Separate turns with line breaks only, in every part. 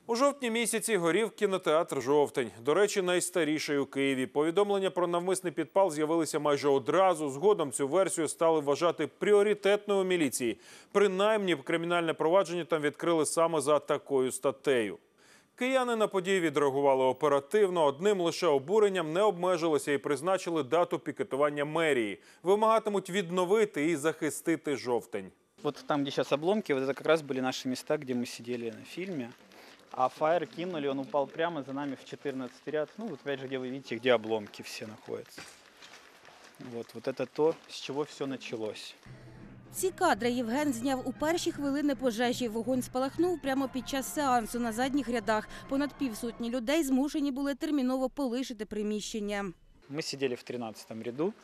У жовтні місяці горів кінотеатр «Жовтень». До речі, найстаріший у Києві. Повідомлення про навмисний підпал з'явилися майже одразу. Згодом цю версію стали вважати пріоритетною у міліції. Принаймні, кримінальне провадження там відкрили саме за такою статтею. Кияни на події відреагували оперативно. Одним лише обуренням не обмежилися і призначили дату пікетування мерії. Вимагатимуть відновити і захистити «Жовтень».
Вот там, где сейчас обломки, вот это как раз были наши места, где мы сидели на фильме. А фаер кинули, он упал прямо за нами в 14 ряд. Ну, вот опять же, где вы видите, где обломки все находятся. Вот это то, с чего все началось.
Ці кадри Євген зняв у перші хвилини пожежі. Вогонь спалахнув прямо під час сеансу на задніх рядах. Понад півсотні людей змушені були терміново полишити приміщення.
Мы сидели в 13-м ряду.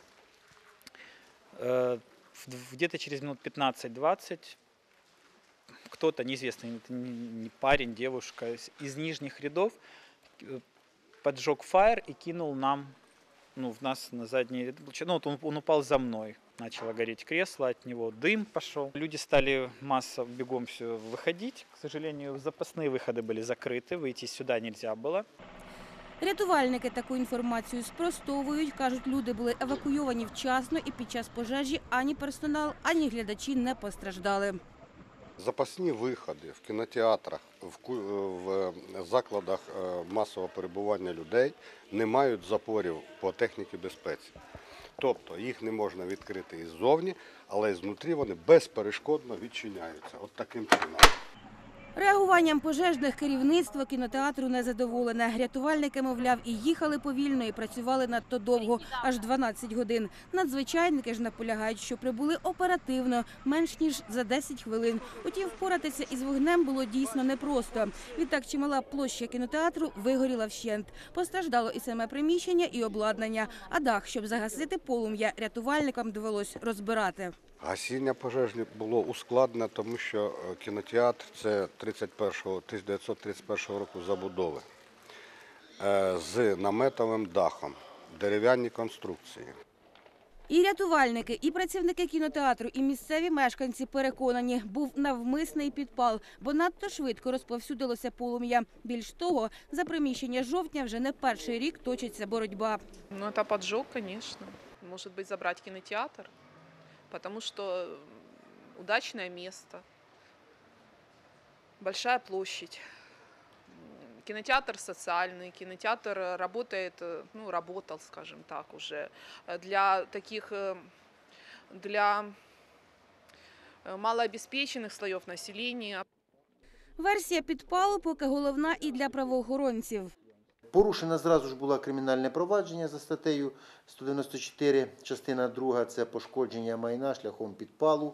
Где-то через минут 15-20 кто-то, неизвестный, это не парень, девушка, из нижних рядов поджег фаер и кинул нам, в нас на задний ряд. Ну, вот он упал за мной, начало гореть кресло, от него дым пошел. Люди стали массово бегом все выходить. К сожалению, запасные выходы были закрыты, выйти сюда нельзя было.
Рятувальники таку інформацію спростовують. Кажуть, люди були евакуйовані вчасно і під час пожежі ані персонал, ані глядачі не постраждали.
Запасні виходи в кінотеатрах, в закладах масового перебування людей не мають запорів по техніці безпеці. Тобто їх не можна відкрити іззовні, але знутрі вони безперешкодно відчиняються. От таким чином.
Реагуванням пожежних керівництво кінотеатру незадоволене. Рятувальники, мовляв, і їхали повільно, і працювали надто довго, аж 12 годин. Надзвичайники ж наполягають, що прибули оперативно, менш ніж за 10 хвилин. Утім, впоратися із вогнем було дійсно непросто. Відтак чимала площа кінотеатру вигоріла вщент. Постраждало і саме приміщення, і обладнання. А дах, щоб загасити полум'я, рятувальникам довелось розбирати.
Гасіння пожежі було ускладнено, тому що кінотеатр – це 1931 року забудови з наметовим дахом, дерев'яні конструкції.
І рятувальники, і працівники кінотеатру, і місцеві мешканці переконані, був навмисний підпал, бо надто швидко розповсюдилося полум'я. Більш того, за приміщення «Жовтня» вже не перший рік точиться боротьба.
Ну, це поджог, звісно. Може бути, забрати кінотеатр. Потому что удачное место, большая площадь, кинотеатр социальный, кинотеатр работает, работал, скажем так, уже для малообеспеченных слоев населения.
Версія підпалу поки головна і для правоохоронців.
Порушено зразу ж було кримінальне провадження за статтею 194, частина 2 – це пошкодження майна шляхом підпалу.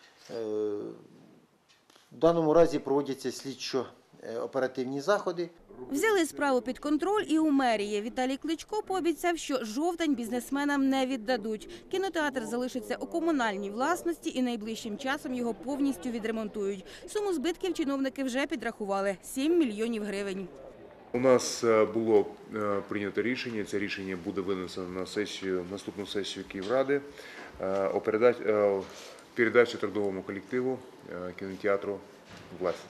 В даному разі проводяться слідчо-оперативні заходи.
Взяли справу під контроль і у мерії. Віталій Кличко пообіцяв, що «Жовтень» бізнесменам не віддадуть. Кінотеатр залишиться у комунальній власності і найближчим часом його повністю відремонтують. Суму збитків чиновники вже підрахували – 7 мільйонів гривень.
У нас було прийнято рішення, це рішення буде винесено на наступну сесію Київради, о передачі трудовому колективу кінотеатру власності.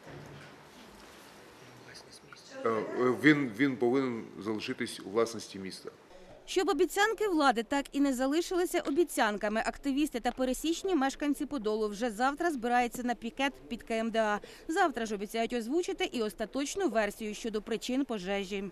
Він повинен залишитись у власності міста.
Щоб обіцянки влади так і не залишилися обіцянками, активісти та пересічні мешканці Подолу вже завтра збираються на пікет під КМДА. Завтра ж обіцяють озвучити і остаточну версію щодо причин пожежі.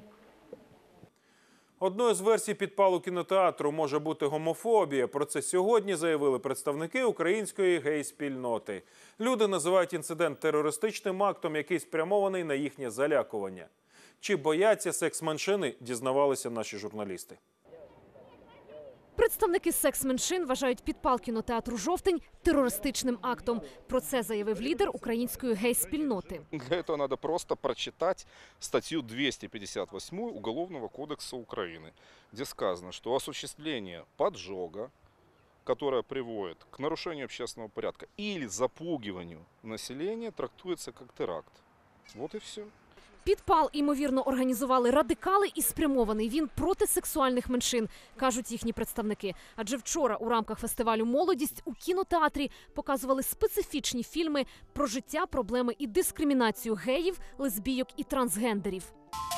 Одною з версій підпалу кінотеатру може бути гомофобія. Про це сьогодні заявили представники української гей-спільноти. Люди називають інцидент терористичним актом, який спрямований на їхнє залякування. Чи бояться секс-меншини, дізнавалися наші журналісти.
Представники секс-меншин вважають підпал кінотеатру «Жовтень» терористичним актом. Про це заявив лідер української гей-спільноти.
Для этого надо просто прочитать статью 258 Уголовного кодекса Украины, где сказано, что осуществление поджога, которое приводит к нарушению общественного порядка или запугиванию населения, трактуется как теракт. Вот и все.
Підпал, ймовірно, організували радикали і спрямований він проти сексуальних меншин, кажуть їхні представники. Адже вчора у рамках фестивалю «Молодість» у кінотеатрі показували специфічні фільми про життя, проблеми і дискримінацію геїв, лесбійок і трансгендерів.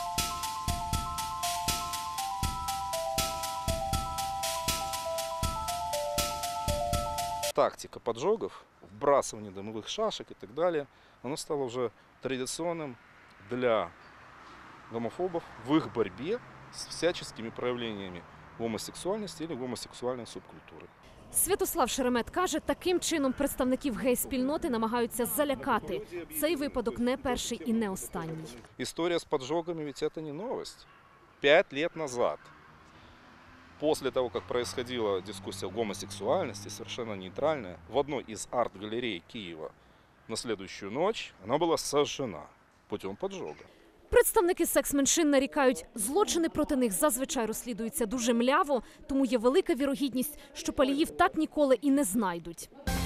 Тактика поджогов, вбрасывание дымовых шашек и так далее, оно стало уже традиционным для гомофобов в их борьбе с всяческими проявлениями гомосексуальности или гомосексуальной субкультуры.
Святослав Шеремет каже, таким чином представників гей-спільноти намагаються залякати. Цей випадок не перший і не останній.
История с поджогами ведь это не новость. 5 лет назад, после того, как происходила дискуссия о гомосексуальности, совершенно нейтральная, в одной из арт-галерей Киева на следующую ночь она была сожжена путем поджога.
Представники секс-меншин нарікають, злочини проти них зазвичай розслідуються дуже мляво, тому є велика вірогідність, що паліїв так ніколи і не знайдуть.